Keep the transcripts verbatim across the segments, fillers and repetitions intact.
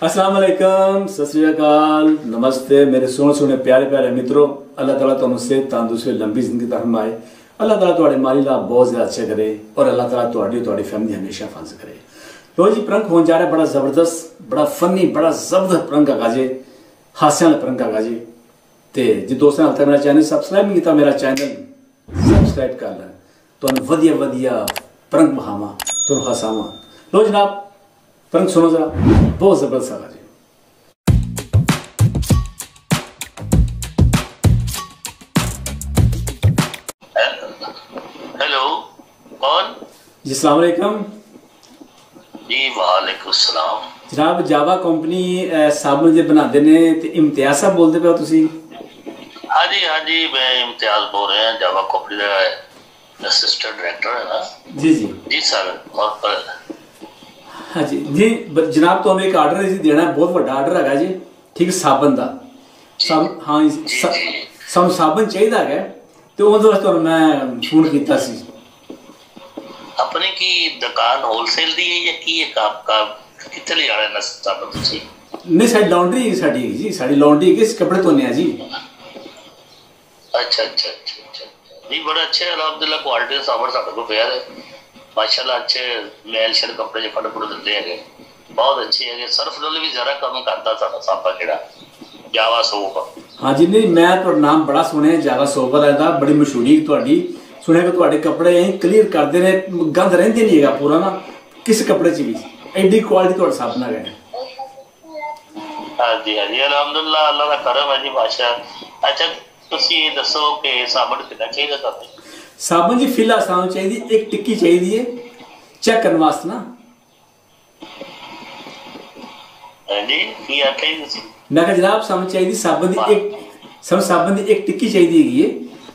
अस्सलाम वालेकुम, सत श्री अकाल, नमस्ते मेरे सोने सोने प्यारे प्यारे मित्रों। अल्लाह ताला तुहानू सेहत तंदुरुस्ती लंबी जिंदगी दा फरमाए। अल्लाह ताला तुहाडे माली ला बहुत ज्यादा अच्छा करे और अल्लाह ताला तुहाडी और तुहाडी फैमिली हमेशा फंस करे। लो जी, प्रंक होने जा रहा है बड़ा जबरदस्त, बड़ा फनी, बड़ा जबरदस्त प्रंक आ गाजे, हास्य वाला प्रंक आ गाजे। ते जे दोस्तों हाल तक मेरा चैनल सबसक्राइब नहीं किया, मेरा चैनल सबसक्राइब कर लें। तुहानू वधिया वधिया प्रंक बहावा, तुहानू हसावा। लो जनाब, प्रंक सुनो जरा, बहुत जबरदस्त आ जी। हेलो, कौन जी? अस्सलाम वालेकुम जी। वालेकुम सलाम जनाब, जावा कंपनी साबुन जे बनाते ने ते इम्तियाज साहब बोलते पे हो तुसी? हाँ जी हाँ जी, मैं इम्तियाज बोल रहे हैं, जावा कंपनी का असिस्टेंट डायरेक्टर है ना। जी जी जी सर। और हाँ जी जी जनाब, तो हमें एक आर्डर देना है, बहुत बड़ा आर्डर है जी। ठीक है, साबन का सब। हाँ सब साबन चाहिए है, तो उस वास्ते मैं फोन किया सी। अपने की दुकान होलसेल दी है या की है आपका? कितने ले जा रहे हैं साबन तुसी? नहीं, साडी लॉन्ड्री है, साडी जी, साडी लॉन्ड्री है, किस कपड़े धोने हैं जी। अच्छा अच्छा अच्छा अच्छा जी, बड़ा अच्छे अल्हम्दुलिल्लाह क्वालिटी का साबन साडे को पिया है माशाल्लाह। अच्छे मैल शर कपड़े जो फट फुट दिते है, बहुत अच्छे है। सर्फ नाल भी जरा कम करता साडा साबन जेड़ा जावा सोप। हाँ जी, नहीं मैं तो नाम बड़ा सुने जावा सोप दा, बड़ी मशहूरी तुहाडी। सुने कि तुहाडे कपड़े यही क्लीयर करते ने, गंद रहंदे नहीं है पूरा ना किस कपड़े च भी, एडी क्वालिटी तुहाडा साबन है। हाँ जी हाँ जी, अल्हम्दुलिल्लाह, अल्लाह दा करम है जी माशाल्लाह। अच्छा तुसी दसो कि साबन कितना चाहिए तुहानू? साबन जी फिलहाल सानू चाहिए एक टिक्की चाहिए है चेक करने वास्ते ना। हाँ जी, की आखे तुसी? मैं कहा जनाब सानू चाहिए साबन दी एक, सानू साबन दी एक टिक्की चाहिए है।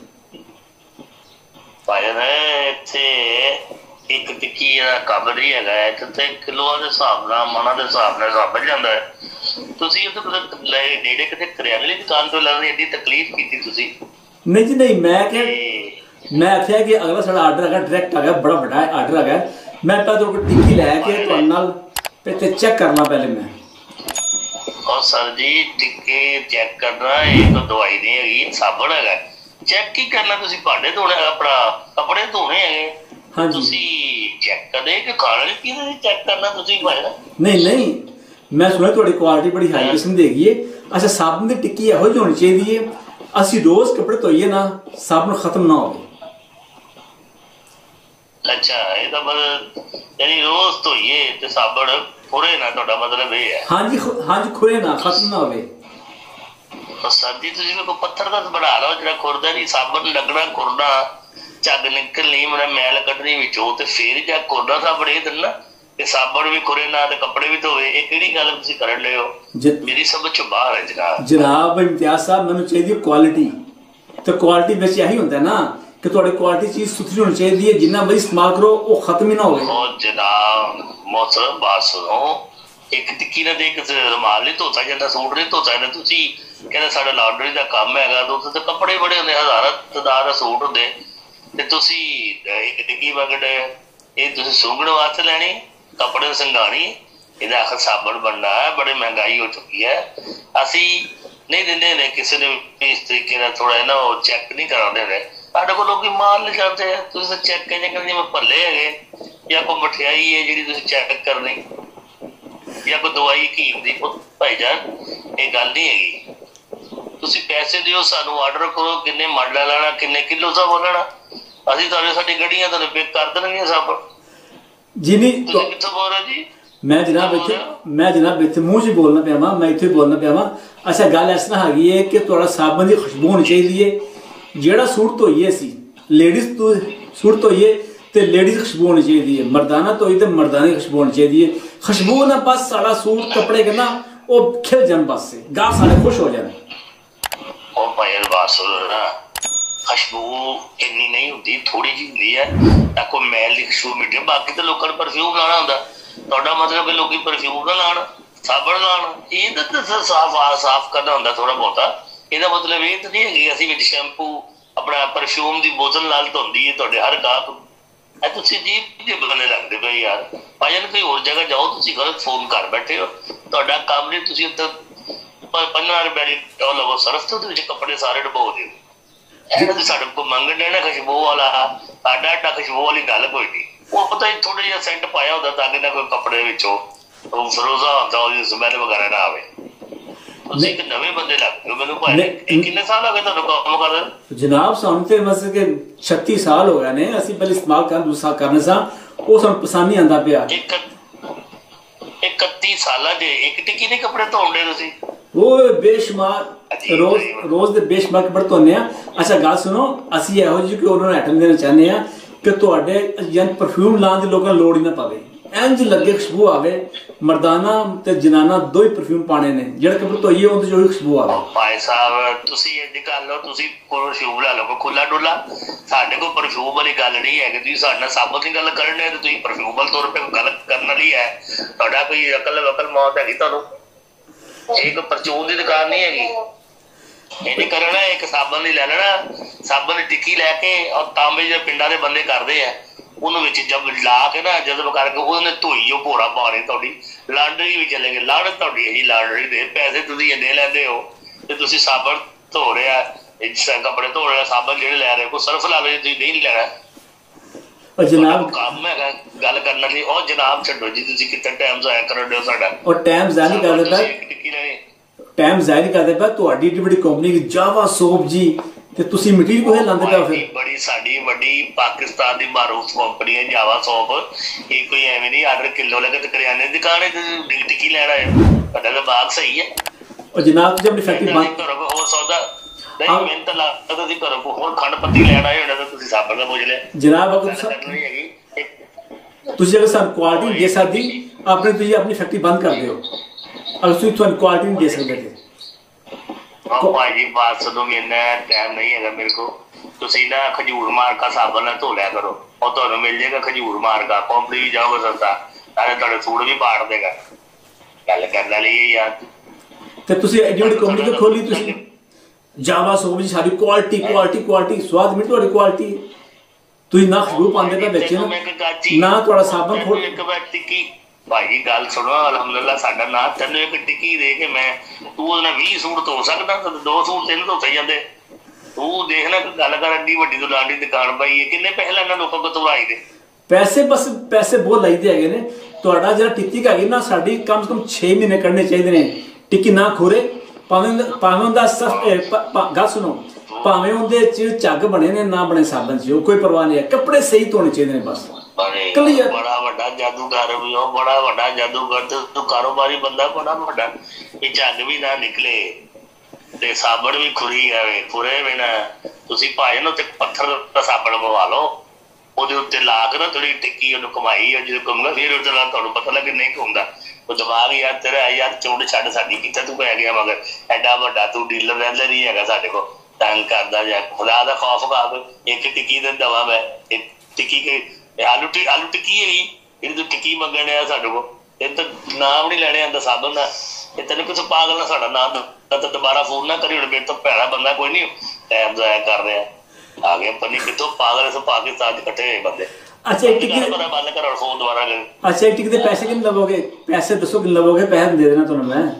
भाई ने इत्थे एक टिक्की दा काम नहीं हैगा, इत्थे किलोआं दे हिसाब नाल, मणां दे हिसाब नाल साबन ਜਾਂਦਾ है। ਤੁਸੀਂ ਇਹ ਤਾਂ ਲੈ ਨੇੜੇ ਕਿਤੇ ਕਰਿਆਨੇ ਦੀ ਦੁਕਾਨ ਤੋਂ ਲੈਣੀ ਐਡੀ ਤਕਲੀਫ ਕੀਤੀ ਤੁਸੀਂ? नहीं जी नहीं, मैं क्या मैं आख्या कि अगला साडा आर्डर है डायरेक्ट आ गया, बड़ा बड़ा आर्डर आ गया। मैं पहले तो टिक्की लैके तुहाडे नाल ते चेक करना पहले मैं। और सर जी टिक्के चेक करना ये तो दवाई नहीं हैगी, साबन हैगा। चेक की करना तुसी भांडे धोने अपना कपड़े धोने हैगे। हाँ जी, तुसी चेक करदे कि खाने की चेक करना तुसी भाई ना? नहीं नहीं, मैं सुना थोड़ी क्वालिटी बड़ी हाई किस्म दी है। अच्छा साबन की टिक्की यहो जी होनी चाहिए, असि रोज कपड़े धोइए ना साबन खत्म ना हो। अच्छा ਇਹਦਾ मतलब यानी रोज धोइए ते साबन खुरे ना, ਤੁਹਾਡਾ मतलब ਇਹ ਹੈ? हाँ जी हाँ जी, खुरे ना, खत्म ना होवे। तो सर जी ਤੁਸੀਂ ਕੋਈ ਪੱਥਰ ਦਾ ਬਣਾ ਲਓ ਜਿਹੜਾ ਖੁਰਦਾ ਨਹੀਂ, ਸਾਬਨ ਲੱਗਣਾ ਖੁਰਨਾ, ਝੱਗ ਨਿਕਲਣੀ, ਮੇਰਾ ਮੈਲ ਕੱਢਣੀ ਵਿੱਚੋਂ, ਤੇ ਫੇਰ ਜਾ ਖੁਰਨਾ ਸਾਬਨ ਇਹ ਦਿੰਨਾ ਤੇ ਸਾਬਨ ਵੀ ਖੁਰੇ ਨਾ ਤੇ ਕੱਪੜੇ ਵੀ ਧੋਵੇ। ਇਹ ਕਿਹੜੀ ਗੱਲ ਤੁਸੀਂ ਕਰਨ ਲਏ ਹੋ? ਮੇਰੀ ਸਮਝ ਚੋਂ ਬਾਹਰ ਹੈ ਜਨਾਬ। ਜਨਾਬ ਇਮਤਿਆਜ਼ ਸਾਹਿਬ, ਮੈਨੂੰ ਚਾਹੀਦੀ ਕੁਆਲਿਟੀ, ਤੇ ਕੁਆਲਿਟੀ ਵਿੱਚ ਇਹੀ ਹੁੰਦਾ ਨਾ कि ਤੁਹਾਡੀ ਕੁਆਲਿਟੀ ਚੀਜ਼ ਸੁਥਰੀ ਹੋਣੀ ਚਾਹੀਦੀ ਹੈ, ਜਿੰਨਾ ਮਰਜ਼ੀ ਇਸਤੇਮਾਲ ਕਰੋ ਉਹ ਖਤਮ ਹੀ ਨਾ ਹੋਵੇ। ਉਹ ਜਨਾਬ ਮੋਹਤਰਮ ਬਾਤ ਸੁਣੋ, ਇੱਕ ਟਿੱਕੀ ਨਾਲ ਦੇਖ ਰੁਮਾਲ ਨਹੀਂ ਧੋਤਾ ਜਾਂਦਾ, ਸੂਟ ਨਹੀਂ ਧੋਤਾ ਜਾਂਦਾ। ਤੁਸੀਂ ਕਹਿੰਦੇ ਸਾਡਾ ਲਾਂਡਰੀ ਦਾ ਕੰਮ ਹੈਗਾ, ਉੱਥੇ ਤਾਂ ਕੱਪੜੇ ਬੜੇ ਹੁੰਦੇ, ਹਜ਼ਾਰਾਂ ਤਾਦਾਦ ਦਾ ਸੂਟ ਹੁੰਦੇ, ਤੇ ਤੁਸੀਂ ਇੱਕ ਟਿੱਕੀ ਮੰਗਦੇ। ਇਹ ਤੁਸੀਂ ਸੁੰਘਣ ਵਾਸਤੇ ਲੈਣੀ, ਕੱਪੜੇ ਸੰਘਾਣੀ, ਇਹਦਾ ਆਖਰ ਸਾਬਣ ਬਣਨਾ ਹੈ। ਬੜੀ ਮਹਿੰਗਾਈ ਹੋ ਚੁੱਕੀ ਹੈ, ਅਸੀਂ ਨਹੀਂ ਦਿੰਦੇ ਨੇ ਕਿਸੇ ਨੇ ਇਸ ਤਰੀਕੇ ਨਾਲ ਥੋੜਾ ਨਾ ਉਹ ਚੈੱਕ ਨਹੀਂ ਕਰਾਉਂਦੇ ਨੇ। ਸਾਡੇ ਕੋਲ ਲੋਕੀ ਮਾਲ ਲੈ ਜਾਂਦੇ ਆ, ਤੁਸੀਂ ਤਾਂ ਚੈੱਕ ਕਿਵੇਂ ਕਰਦੇ? ਜਿਵੇਂ ਭੱਲੇ ਹੈਗੇ ਜਾਂ ਕੋਈ ਮਠਿਆਈ ਹੈ ਜਿਹੜੀ ਤੁਸੀਂ ਚੈੱਕ ਕਰਨੀ, ਜਾਂ ਕੋਈ ਦਵਾਈ ਕੀਮ ਦੀ। ਭਾਈ ਜਾਨ ਇਹ ਗੱਲ ਨਹੀਂ ਹੈਗੀ, ਤੁਸੀਂ ਪੈਸੇ ਦਿਓ ਸਾਨੂੰ, ਆਰਡਰ ਕਰੋ, ਕਿੰਨੇ ਮੰਡਾ ਲੈਣਾ, ਕਿੰਨੇ ਕਿਲੋ ਸਾਬਣ ਲੈਣਾ, ਅਸੀਂ ਤੁਹਾਡੇ ਸਾਡੀ ਗੱਡੀਆਂ ਤੁਹਾਨੂੰ ਪਿਕ ਕਰ ਦੇਣਗੀਆਂ ਸਾਬਣ। जी नहीं, ਤੁਸੀਂ ਕਿੱਥੋਂ ਬੋਲ ਰਹੇ ਜੀ? मैं जनाब इत्थे मैं जनाब इत्थे मूँह च बोलना पिया वां, मैं इत्थे बोलना पिया वां। अच्छा गल इस तरह हैगी है कि तुहाडा साबन दी खुशबू होनी चाहिए। जेड़ा सूट धोइए असी लेडीज तो सूट धोइए ते लेडीज खुशबू होनी चाहिए, मर्दाना धोई ते मर्दानी खुशबू होनी चाहिए। खुशबू ना बस साडा सूट कपड़े के ना वो खिल जान, बस से गाह सारे खुश हो जाए। ओ भाई बात सुनो ना, खुशबू इन्नी नहीं होती, थोड़ी जी होती है। कोई मैल की खुशबू मिलती है, बाकी तो लोगों ने परफ्यूम लाना होंगे। ਤੁਹਾਡਾ ਮਤਲਬ ਕਿ ਲੋਕੀ ਪਰਫਿਊਮ ਨਾ ਲਾਣ, ਸਾਬਣ ਲਾਣ, ਇਹ ਤਾਂ ਸਾਫ ਸਾਫ ਕਰਨਾ ਹੁੰਦਾ ਥੋੜਾ ਬਹੁਤਾ। ਇਹਦਾ ਮਤਲਬ ਇਹ ਤਾਂ ਨਹੀਂ ਹੈਗੀ ਅਸੀਂ ਵਿੱਚ ਸ਼ੈਂਪੂ ਆਪਣਾ ਪਰਫਿਊਮ ਦੀ ਬੋਤਲ ਨਾਲ ਧੋਂਦੀ ਹੈ ਤੁਹਾਡੇ ਹਰ ਗਾਹਕ ਇਹ ਤੁਸੀਂ ਜੀ ਜੇ ਬੰਦੇ ਲੱਗਦੇ ਪਏ ਯਾਰ। ਭਾਜਨ ਕੋਈ ਹੋਰ ਜਗ੍ਹਾ ਜਾਓ, ਤੁਸੀਂ ਗਲਤ ਫੋਨ ਕਰ ਬੈਠੇ ਹੋ, ਤੁਹਾਡਾ ਕੰਮ ਨਹੀਂ। ਤੁਸੀਂ ਉੱਥੇ ਪੰਦਰਾਂ ਰੁਪਏ ਦੀ ਉਹ ਲਵੋ ਸਰਫ ਤੋਂ ਵਿੱਚ ਕੱਪੜੇ ਸਾਰੇ ਡੁਬੋ ਦਿਓ। ਇਹ ਸਾਡੇ ਕੋਲ ਮੰਗਣ ਦੇਣਾ ਖੁਸ਼ਬੂ ਵਾਲਾ, ਸਾਡਾ ਏਡਾ ਖੁਸ਼ਬੂ ਵਾਲੀ ਗੱਲ ਕੋਈ ਨਹੀਂ। ਉਹ ਪਤਾ ਹੀ ਥੋੜਾ ਜਿਹਾ ਸੈਂਟ ਪਾਇਆ ਹੁੰਦਾ ਤਾਂ ਕਿ ਨਾ ਕੋਈ ਕੱਪੜੇ ਵਿੱਚੋਂ ਫਰੋਜ਼ਾ ਹੁੰਦਾ, ਉਹਦੀ ਸਮੈਲ ਵਗੈਰਾ ਨਾ ਆਵੇ। ਤੁਸੀਂ ਇੱਕ ਨਵੇਂ ਬੰਦੇ ਲੱਗਦੇ ਹੋ ਮੈਨੂੰ ਭਾਈ। ਕਿੰਨੇ ਸਾਲ ਹੋ ਗਏ ਤੁਹਾਨੂੰ ਕੰਮ ਕਰਦੇ? ਜਨਾਬ ਸਾਨੂੰ ਤੇ ਮਤਲਬ ਕਿ ਛੱਤੀ ਸਾਲ ਹੋ ਗਏ ਨੇ। ਅਸੀਂ ਪਹਿਲੇ ਇਸਤੇਮਾਲ ਕਰਨ ਦੂਸਰਾ ਕਰਨੇ ਸਾਂ, ਉਹ ਸਾਨੂੰ ਪਸੰਦ ਨਹੀਂ ਆਉਂਦਾ ਪਿਆ। ਇਕੱਤੀ ਸਾਲਾਂ ਦੇ ਇੱਕ ਟਿੱਕੀ ਦੇ ਕੱਪੜੇ ਧੋਂਦੇ ਤੁਸੀਂ? ਉਹ ਬੇਸ਼ੁਮਾਰ ਰੋਜ਼ ਰੋਜ਼ ਦੇ ਬੇਸ਼ੁਮਾਰ ਕੱਪੜੇ ਧੋਨੇ ਆ। ਅੱਛਾ ਗੱਲ ਸੁਣੋ, ਅਸੀਂ ਇਹੋ ਜਿਹੀ ਕੋਈ ਉਹਨਾਂ ਨੂੰ ਆਈਟਮ ਦੇਣਾ ਚਾਹੁੰਦੇ ਆ ਕਿ ਤੁਹਾਡੇ ਜਨ ਪਰਫਿਊਮ ਲਾਉਣ ਦੀ ਲੋਕਾਂ ਨੂੰ ਲੋੜ ਹੀ ਨਾ ਪਵੇ। ਇੰਝ ਲੱਗੇ ਖੁਸ਼ਬੂ ਆਵੇ, ਮਰਦਾਨਾ ਤੇ ਜਨਾਨਾ ਦੋ ਹੀ ਪਰਫਿਊਮ ਪਾਣੇ ਨੇ, ਜਿਹੜੇ ਕੱਪੜੇ ਧੋਈਏ ਉਹਦੇ ਜੋ ਹੀ ਖੁਸ਼ਬੂ ਆਵੇ। ਭਾਈ ਸਾਹਿਬ ਤੁਸੀਂ ਇੰਝ ਕਰ ਲਓ, ਤੁਸੀਂ ਪਰਫਿਊਮ ਲਾ ਲਓ ਖੁੱਲਾ ਡੁੱਲਾ। ਸਾਡੇ ਕੋਲ ਪਰਫਿਊਮ ਵਾਲੀ ਗੱਲ ਨਹੀਂ ਹੈਗੀ। ਤੁਸੀਂ ਸਾਡੇ ਨਾਲ ਸਾਬਣ ਦੀ ਗੱਲ ਕਰਨ ਦੇ ਤੇ ਤੁਸੀਂ ਪਰਫਿਊਮ ਵਾਲੇ ਤੌਰ ਤੇ ਗੱਲ ਕਰਨ ਵਾਲੀ ਹੈ। ਤੁਹਾਡਾ ਕੋਈ ਅਕਲ ਵਕਲ ਮੌਤ ਹੈਗੀ ਤੁਹਾਨੂੰ? ਇਹ ਕੋਈ ਪਰਚੂਨ ਦੀ ਦੁਕਾਨ ਨਹੀਂ ਹੈਗੀ। ਇਹ ਕਰਨਾ ਇੱਕ ਸਾਬਣ ਦੀ ਲੈ ਲੈਣਾ, ਸਾਬਣ ਦੀ ਟਿੱਕੀ ਲੈ ਕੇ ਔਰ ਤਾਂਬੇ ਜਿਹੜੇ ਪਿੰਡਾਂ ਦੇ ਬੰਦੇ ਕਰਦੇ ਆ ਉਹਨੂੰ ਵਿੱਚ ਜਦ ਲਾ ਕੇ ਨਾ ਜਦਬ ਕਰਕੇ ਉਹਨੇ ਧੋਈ ਉਹ ਭੋਰਾ ਮਾਰੇ। ਤੁਹਾਡੀ ਲਾਂਡਰੀ ਵੀ ਚਲੇਗੀ, ਲਾੜ ਤੁਹਾਡੀ ਇਹੀ ਲਾਂਡਰੀ ਦੇ ਪੈਸੇ ਤੁਸੀਂ ਇੰਨੇ ਲੈਂਦੇ ਹੋ ਤੇ ਤੁਸੀਂ ਸਾਬਣ ਧੋ ਰਿਹਾ, ਕੱਪੜੇ ਧੋ ਰਿਹਾ, ਸਾਬਣ ਜਿਹੜੇ ਲੈ ਰਹੇ ਕੋਈ ਸਰਫ ਲਾ ਲਓ ਜੇ ਤੁਸੀਂ ਨਹੀਂ ਲੈਣਾ। ਜਨਾਬ ਕੰਮ ਹੈਗਾ ਗੱਲ ਕਰਨ ਲਈ। ਉਹ ਜਨਾਬ ਛੱਡੋ ਜੀ, ਤੁਸੀਂ ਕਿੰਨਾ ਟਾਈਮ ਜ਼ਾਇਆ ਕਰਨ ਦਿਓ ਸਾਡਾ। ਉਹ ਟਾਈਮ ਜ਼ਾਇਆ ਨਹੀਂ ਕਰਦੇ ਪਏ, ਟਾਈਮ ਜ਼ਾਇਆ ਨਹੀਂ ਕਰਦੇ ਪਏ। ਤੁਹਾਡੀ ਏਡੀ ਵੱਡੀ ਕੰਪਨੀ ਜਾਵਾ ਸੋਪ ਜੀ ਤੇ ਤੁਸੀਂ ਮਟੀਰੀਅਲ ਕੋਹੇ ਲਾਉਂਦੇ ਪਏ ਫਿਰ? ਬੜੀ ਸਾਡੀ ਵੱਡੀ ਪਾਕਿਸਤਾਨ ਦੀ ਮਾਰੂਫ ਕੰਪਨੀ ਹੈ ਜਾਵਾ ਸੋਪ। ਇਹ ਕੋਈ ਐਵੇਂ ਨਹੀਂ ਆਰਡਰ ਕਿਲੋ ਲੈ ਕੇ ਤੇ ਕਰਿਆਨੇ ਦੀ ਦੁਕਾਨ ਹੈ ਤੇ ਟਿੱਕੀ ਲੈਣਾ ਹੈ। ਤੁਹਾਡਾ ਤਾਂ ਬਾਗ ਸਹੀ ਹੈ। ਉਹ ਜਨਾਬ ਤੁਸੀਂ ਆਪਣੀ ਫੈਕਟਰੀ ਬੰਦ ਕਰੋ, ਹੋਰ ਸੌਦਾ ਨਹੀਂ ਮਿਹਨਤ ਲੱਗਦਾ ਤੁਸੀਂ ਕਰੋ। ਹੋਰ ਖੰਡ ਪੱਤੀ ਲੈਣਾ ਹੋਣਾ ਤਾਂ ਤੁਸੀਂ ਸਾਬਣ ਦਾ ਪੁੱਛ ਲਿਆ ਜਨਾਬ। ਅਗਰ ਤੁਸੀਂ ਅਗਰ ਸਾਨੂੰ ਕੁਆਲਿਟੀ ਨਹੀਂ ਦੇ ਸਕਦੀ ਆਪਣੇ ਤੁਸੀਂ ਆਪਣੀ ਫੈਕਟਰੀ ਬੰਦ ਕਰ ਦਿਓ। ਅਗਰ ਤੁਸੀਂ ਤੁਹਾਨੂੰ ਕੁਆਲਿਟੀ ਨਹੀਂ ਦੇ ਸਕਦੇ ਤੇ ਭਾਈ ਬਾਤ ਸੁਣੋ, ਇੰਨਾ ਟਾਈਮ ਨਹੀਂ ਹੈਗਾ ਮੇਰੇ ਕੋਲ। ਤੁਸੀਂ ਨਾ ਖਜੂਰ ਮਾਰਕਾ ਸਾਬਣ ਨਾਲ ਧੋ ਲਿਆ ਕਰੋ, ਉਹ ਤੁਹਾਨੂੰ ਮਿਲ ਜਾਏਗਾ ਖਜੂਰ ਮਾਰਕਾ। ਕੰਪਨੀ ਵੀ ਜਾਓਗੇ ਸਸਤਾ, ਨਾਲੇ ਤੁਹਾਡੇ ਸੂਟ ਵੀ ਪਾੜ ਦੇਗਾ। ਗੱਲ ਕਰਨ ਵਾਲੀ ਯਾਰ। ਤੇ ਤੁਸੀਂ ਐਡੀ ਵੱਡੀ ਕੰਪਨੀ ਖੋਲੀ, ਤੁਸੀਂ ਜਾਵਾ ਸੋਪ ਜੀ ਸਾਡੀ ਕੁਆਲਿਟੀ ਕੁਆਲਿਟੀ ਕੁਆਲਿਟੀ ਸਵਾਦ ਮਿਲ ਤੁਹਾਡੀ ਕੁਆਲਿਟੀ। ਤੁਸੀਂ ਨਾ ਖੁਸ਼ਬੂ ਪਾਉਂਦੇ ਪਏ ਵਿੱਚ ਨਾ ਤੁਹਾਡਾ ਸਾਬਣ ਖੋਲ। ਇੱਕ ਵਾਰ ਟਿੱਕੀ ਭਾਈ ਗੱਲ ਸੁਣੋ, ਅਲਹਮਦੁਲਿਲਾ ਸਾਡਾ ਨਾਂ ਤੈਨੂੰ ਇੱਕ ਟਿੱਕੀ ਦੇ ਕੇ ਮੈਂ ਤੂੰ ਉਹਦੇ ਨਾਲ ਵੀਹ ਸੂਟ ਧੋ ਸਕਦਾ, ਦੋ ਸੂਟ ਤਿੰਨ ਧੋਤੇ ਜਾਂਦੇ। ਤੂੰ ਦੇਖ ਲੈ ਗੱਲ ਕਰ, ਐਡੀ ਵੱਡੀ ਤੋਂ ਲਾਂਡੀ ਦੁਕਾਨ ਪਾਈ ਹੈ, ਕਿੰਨੇ ਪੈਸੇ ਲੈਣਾ ਲੋਕਾਂ ਕੋਲ ਧਵਾਈ ਦੇ? ਪੈਸੇ ਬਸ ਪੈਸੇ ਬਹੁਤ ਲਾਈਦੇ ਹੈਗੇ ਨੇ। ਤੁਹਾਡਾ ਜਿਹੜਾ ਟਿੱਕੀ ਹੈਗੀ ਨਾ ਸਾਡੀ ਕਮ ਸੇ ਕਮ ਛੇ ਮਹੀਨੇ ਕੱਢਣੇ ਚਾਹੀਦੇ ਨੇ। ਟਿੱਕੀ ਨਾ ਖੋਰੇ ਭਾਵੇਂ ਭਾਵੇਂ ਉਹਦਾ ਗੱਲ ਸੁਣੋ, ਭਾਵੇਂ ਉਹਦੇ ਚ ਝੱਗ ਬਣੇ ਨੇ ਨਾ ਬਣੇ ਸਾਬਣ ਚ, ਉਹ ਕੋਈ ਪਰਵਾਹ ਨਹੀਂ ਹੈ। ਕੱਪੜੇ ਸਹੀ ਧੋਣੇ ਚਾਹੀਦੇ ਨੇ ਬਸ। ਬੜਾ ਵੱਡਾ ਜਾਦੂਗਰ ਵੀ ਉਹ, ਬੜਾ ਵੱਡਾ ਜਾਦੂਗਰ ਤੇ ਤੂੰ ਕਾਰੋਬਾਰੀ ਬੰਦਾ ਬੜਾ ਵੱਡਾ। ਇਹ ਝੱਗ ਵੀ ਨਾ ਨਿਕਲੇ ਤੇ ਸਾਬਣ ਵੀ ਖੁਰੀ ਆਵੇ, ਖੁਰੇ ਵੀ ਨਾ। ਤੁਸੀਂ ਭਾਵੇਂ ਨਾ ਉੱਤੇ ਪੱਥਰ ਦਾ ਸਾਬਣ ਪਵਾ ਲਓ, ਉਹਦੇ ਉੱਤੇ ਲਾ ਕੇ ਨਾ ਥੋੜੀ ਟਿੱਕੀ ਉਹਨੂੰ ਕਮਾਈ ਜਦੋਂ ਕਹੂੰਗਾ ਫਿਰ ਉਹਦੇ ਨਾਲ ਤੁਹਾਨੂੰ ਪਤਾ ਲੱਗੇ ਨਹੀਂ ਹੁੰਦਾ। ਉਹ ਦਿਮਾਗ ਯਾਰ ਤੇਰਾ ਯਾਰ ਚੁੰਡ ਛੱਡ ਸਾਡੀ ਕਿੱਥੇ ਤੂੰ ਪੈ ਗਿਆ ਮਗਰ। ਐਡਾ ਵੱਡਾ ਤੂੰ ਡੀਲਰ ਰਹਿੰਦਾ ਨਹੀਂ ਹੈਗਾ ਸਾਡੇ ਕੋਲ, ਤੰਗ ਕਰਦਾ ਜਾ ਖੁਦਾ ਦਾ ਖੌਫ ਕਰ। ਇੱਕ ਟਿੱਕੀ ਦੇ ਦਵਾ ਮੈਂ ਟਿੱਕੀ ਕੇ ਆਲੂ ਟੀ ਆਲੂ ਟਿੱਕੀ ਹੈਗੀ, ਇਹਦੀ ਤੂੰ ਟਿੱਕੀ ਮੰਗਣ ਡਿਆ ਸਾਡੇ ਕੋਲ। ਇਹ ਤਾਂ ਨਾਮ ਨਹੀਂ ਲੈਣੇ ਆਉਂਦਾ ਸਾਬਣ ਦਾ। ਇਹ ਤੈਨੂੰ ਕਿਸੇ ਪਾਗਲ ਨਾਲ ਸਾਡਾ ਨਾਮ ਤਾਂ ਦੁਬਾਰਾ ਫੋਨ ਨਾ ਕਰੀ। ਹੁਣ ਮੇਰੇ ਤੋਂ ਭੈੜਾ ਬੰਦਾ ਕੋਈ ਨਹੀਂ ਟਾਈਮ ਜ਼ਾਇਆ ਕਰ ਰਿਹਾ। ਆ ਗਏ ਪਤਾ ਨਹੀਂ ਕਿੱਥੋਂ ਪਾਗਲ ਸੋ ਪਾਕਿਸਤਾਨ ਚ ਇਕੱਠੇ ਹੋਏ ਬੰਦੇ। ਅੱਛਾ ਟਿੱਕੀ ਬੰਦ ਕਰੋ ਫੋਨ ਦੁਬਾਰਾ। ਅੱਛਾ ਟਿੱਕੀ ਦੇ ਪੈਸੇ ਕਿੰਨੇ ਲਵੋਗੇ? ਪੈਸੇ ਦੱਸੋ ਕਿੰਨੇ ਲਵੋਗੇ? ਪੈਸੇ ਦੇ ਦੇਣਾ ਤੁਹਾਨੂੰ ਮੈਂ।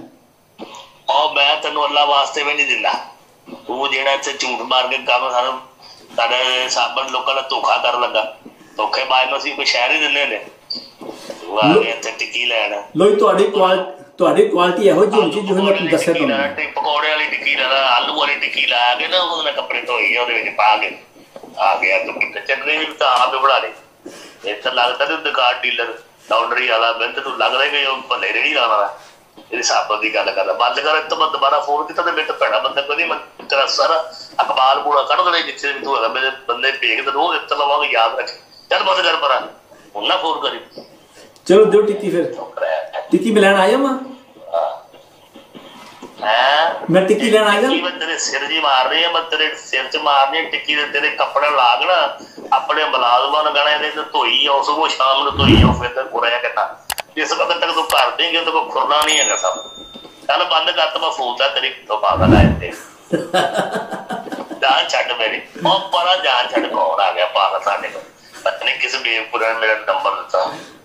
ਉਹ ਮੈਂ ਤੈਨੂੰ ਅੱਲਾ ਵਾਸਤੇ ਵੀ ਨਹੀਂ ਦਿੰਦਾ। ਤੂੰ ਜਿਹੜਾ ਇੱਥੇ ਝੂਠ ਮਾਰ ਕੇ ਕੰਮ ਸਾਰਾ ਸਾਡੇ ਸਾਬਣ ਲੋਕਾਂ ਦਾ ਧੋਖਾ ਕਰਨ ਲੱਗਾ। ਧੋਖੇ ਬਾਜ਼ ਨੂੰ ਅਸੀਂ ਕੋਈ ਸ਼ਹਿਰ ਹੀ ਦਿੰਦੇ ਨੇ। ਤੂੰ ਆ ਗਿਆ ਇੱਥੇ ਟਿੱਕੀ ਲੈਣ। ਲੋਈ ਤੁਹਾਡੀ ਕੁਆਲਿਟੀ ਤੁਹਾਡੀ ਕੁਆਲਿਟੀ ਇਹੋ ਜਿਹੀ ਹੁੰਦੀ ਜਿਵੇਂ ਮੈਂ ਦੱਸਿਆ ਤੁਹਾਨੂੰ। ਪਕੌੜੇ ਵਾਲੀ ਟਿੱਕੀ ਲਾ, ਆਲੂ ਵਾਲੀ ਟਿੱਕੀ ਲਾ ਕੇ ਨਾ ਉਹਦੇ ਨਾਲ ਕੱਪੜੇ ਧੋਈ ਉਹਦੇ ਵਿੱਚ ਪਾ ਕੇ ਆ ਗਿਆ। ਤੂੰ ਕਿਤੇ ਚਟਨੀ ਵੀ ਤਾਂ ਆਪ ਹੀ ਬਣਾ ਲਈ। ਇਹ ਤਾਂ ਲੱਗਦਾ ਤੂੰ ਦੁਕਾਨ ਡੀਲਰ ਲਾਉਂਡਰੀ ਵਾਲਾ। ਮੈਨੂੰ ਤਾਂ ਤੂੰ ਲੱਗਦਾ ਕਿ ਉਹ ਭੱਲੇ ਰੇਹੜੀ ਲਾਉਣ ਵਾਲਾ। ਇਹਦੀ ਸਾਬਣ ਦੀ ਗੱਲ ਕਰਦਾ ਬੰਦ ਕਰ। ਇਸ ਤੋਂ ਬਾਅਦ ਦੁਬਾਰਾ ਫੋਨ ਕੀਤਾ ਤੇ ਮੇਰੇ ਤੋਂ ਭੈੜਾ ਬੰਦਾ ਕੋਈ ਨਹੀਂ। ਮੈਂ ਤੇਰਾ ਸਾਰਾ ਅਖਬਾਰ ਪੂਰਾ ਕੱਢ ਦੇਣਾ ਜਿੱਥੇ ਵੀ ਤੂੰ ਹੈਗਾ। ਮੇਰੇ ਬੰਦੇ ਭੇਜ ਤੇ ਰੋਜ਼ ਇੱਥੇ ਲਵਾਂਗੇ, ਯਾਦ ਰੱਖ। ਚੱਲ ਬੰਦ ਕਰ ਪਰਾਂ, ਹੁਣ ਨਾ ਫੋਨ ਕਰੀ। ਚਲੋ ਦਿਓ ਟਿੱਕੀ ਫਿਰ। ਟਿੱਕੀ ਮੈਂ ਲੈਣ ਆਇਆ ਮੈਂ ਮੈਂ ਟਿੱਕੀ ਲੈਣ ਆਇਆ। ਤੇਰੇ ਸਿਰ ਜੀ ਮਾਰਨੀ ਹੈ, ਮੈਂ ਤੇਰੇ ਸਿਰ ਚ ਮਾਰਨੀ ਟਿੱਕੀ ਦੇ। ਤੇਰੇ ਕੱਪੜੇ ਲਾਗਣਾ ਆਪਣੇ ਮੁਲਾਜ਼ਮਾਂ ਨੂੰ ਕਹਿਣਾ ਇਹਦੇ ਧੋਈ ਆਓ, ਸਗੋਂ ਸ਼ਾਮ ਨੂੰ ਧੋਈ ਆਓ। ਫਿਰ ਤੇ ਖੁਰਿਆ ਕਿੰਨਾ ਜਿਸ ਵਕਤ ਤੱਕ ਤੂੰ ਕਰ ਦੇਂਗੇ ਉਹਦੇ ਕੋਲ ਖੁਰਨਾ ਨਹੀਂ ਹੈਗਾ ਸਭ। ਚੱਲ ਬੰਦ ਕਰ ਤਾ ਮੈਂ ਫੋਨ ਤਾਂ ਤੇਰੀ ਤੋਂ ਪਾਗਲ ਆਏ ਤੇ ਜਾਨ ਛੱਡ ਮੇਰੀ। ਉਹ ਪਰਾਂ ਜਾਨ ਛੱਡ ਕੌਣ ਆ ਗਿਆ ਪਾਗਲ ਸਾਡੇ ਕੋਲ? मैंने किसी बेवकूफ ने मेरा नंबर दिता